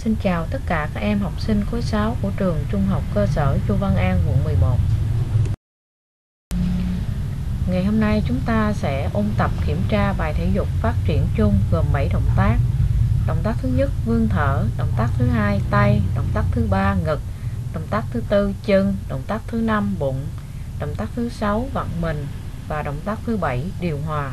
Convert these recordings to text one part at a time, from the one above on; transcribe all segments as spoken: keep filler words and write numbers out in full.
Xin chào tất cả các em học sinh khối sáu của trường Trung học cơ sở Chu Văn An, quận mười một. Ngày hôm nay chúng ta sẽ ôn tập kiểm tra bài thể dục phát triển chung gồm bảy động tác. Động tác thứ nhất vươn thở, động tác thứ hai tay, động tác thứ ba ngực, động tác thứ tư chân, động tác thứ năm bụng, động tác thứ sáu vặn mình và động tác thứ bảy điều hòa.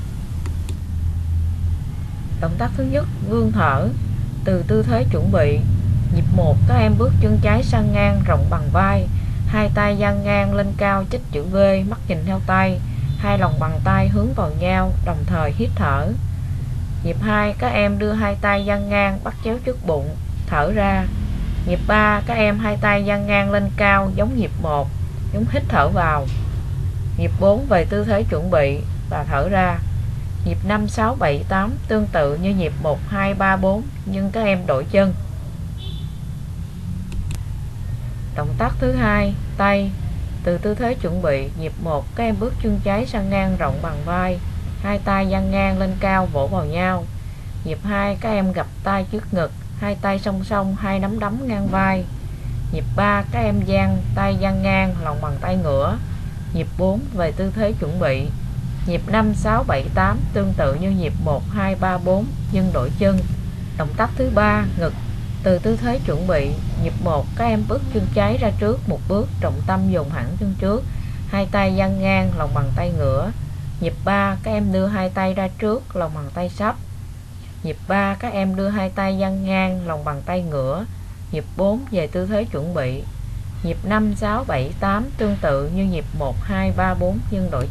Động tác thứ nhất vươn thở. Từ tư thế chuẩn bị, nhịp một các em bước chân trái sang ngang rộng bằng vai, hai tay dang ngang lên cao chích chữ V, mắt nhìn theo tay, hai lòng bàn tay hướng vào nhau, đồng thời hít thở. Nhịp hai các em đưa hai tay dang ngang bắt chéo trước bụng, thở ra. Nhịp ba các em hai tay dang ngang lên cao giống nhịp một, giống hít thở vào. Nhịp bốn về tư thế chuẩn bị và thở ra. Nhịp năm, sáu, bảy, tám tương tự như nhịp một, hai, ba, bốn nhưng các em đổi chân. Động tác thứ hai, tay. Từ tư thế chuẩn bị, nhịp một các em bước chân trái sang ngang rộng bằng vai, hai tay dang ngang lên cao vỗ vào nhau. Nhịp hai các em gập tay trước ngực, hai tay song song, hai nắm đấm ngang vai. Nhịp ba các em dang tay dang ngang, lòng bàn tay ngửa. Nhịp bốn về tư thế chuẩn bị. Nhịp năm, sáu, bảy, tám tương tự như nhịp một, hai, ba, bốn nhưng đổi chân. Động tác thứ ba, ngực. Từ tư thế chuẩn bị, nhịp một các em bước chân trái ra trước một bước, trọng tâm dùng hẳn chân trước, hai tay dang ngang, lòng bàn tay ngửa. Nhịp ba các em đưa hai tay ra trước, lòng bàn tay sấp. Nhịp ba các em đưa hai tay dang ngang, lòng bàn tay ngửa. Nhịp bốn về tư thế chuẩn bị. Nhịp năm, sáu, bảy, tám tương tự như nhịp một, hai, ba, bốn nhưng đổi.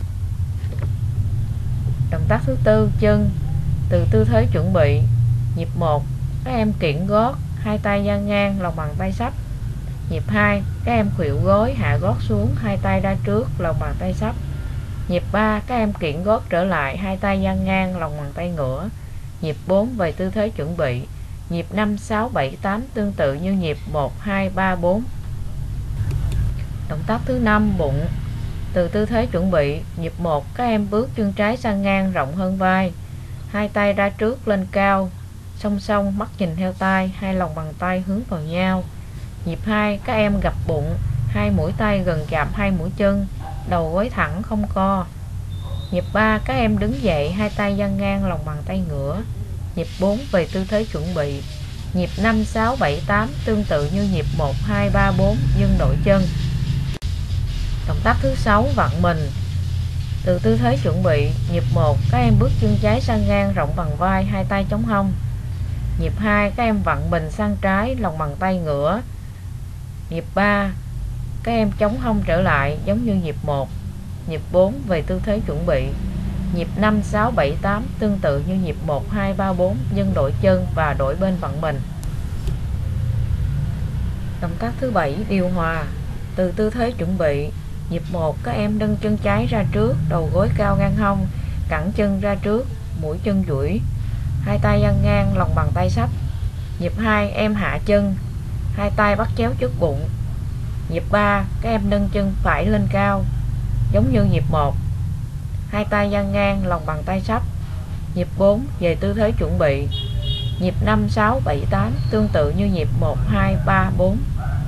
Động tác thứ tư, chân. Từ tư thế chuẩn bị, nhịp một các em kiễng gót, hai tay dang ngang, lòng bàn tay sấp. Nhịp hai các em khuỵu gối, hạ gót xuống, hai tay ra trước, lòng bàn tay sấp. Nhịp ba các em kiễng gót trở lại, hai tay dang ngang, lòng bàn tay ngửa. Nhịp bốn về tư thế chuẩn bị. Nhịp năm, sáu, bảy, tám tương tự như nhịp một, hai, ba, bốn. Động tác thứ năm, bụng. Từ tư thế chuẩn bị, nhịp một các em bước chân trái sang ngang rộng hơn vai, hai tay ra trước lên cao, song song, mắt nhìn theo tay, hai lòng bàn tay hướng vào nhau. Nhịp hai các em gập bụng, hai mũi tay gần chạm hai mũi chân, đầu gối thẳng không co. Nhịp ba các em đứng dậy, hai tay dang ngang, lòng bàn tay ngửa. Nhịp bốn về tư thế chuẩn bị. Nhịp năm, sáu, bảy, tám tương tự như nhịp một, hai, ba, bốn nhưng đổi chân. Động tác thứ sáu, vặn mình. Từ tư thế chuẩn bị, nhịp một các em bước chân trái sang ngang rộng bằng vai, hai tay chống hông. Nhịp hai các em vặn mình sang trái, lòng bàn tay ngửa. Nhịp ba các em chống hông trở lại giống như nhịp một. Nhịp bốn về tư thế chuẩn bị. Nhịp năm, sáu, bảy, tám tương tự như nhịp một, hai, ba, bốn nhưng đổi chân và đổi bên vặn mình. Động tác thứ bảy, điều hòa. Từ tư thế chuẩn bị, nhịp một các em nâng chân trái ra trước, đầu gối cao ngang hông, cẳng chân ra trước, mũi chân duỗi, hai tay dang ngang, lòng bàn tay sấp. Nhịp hai em hạ chân, hai tay bắt chéo trước bụng. Nhịp ba các em nâng chân phải lên cao giống như nhịp một, hai tay dang ngang, lòng bàn tay sấp. Nhịp bốn về tư thế chuẩn bị. Nhịp năm, sáu, bảy, tám tương tự như nhịp một, hai, ba, bốn.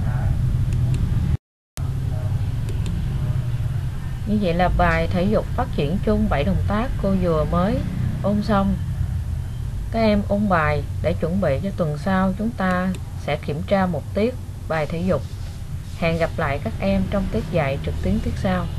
Như vậy là bài thể dục phát triển chung bảy động tác cô vừa mới ôn xong. Các em ôn bài để chuẩn bị cho tuần sau chúng ta sẽ kiểm tra một tiết bài thể dục. Hẹn gặp lại các em trong tiết dạy trực tuyến tiết sau.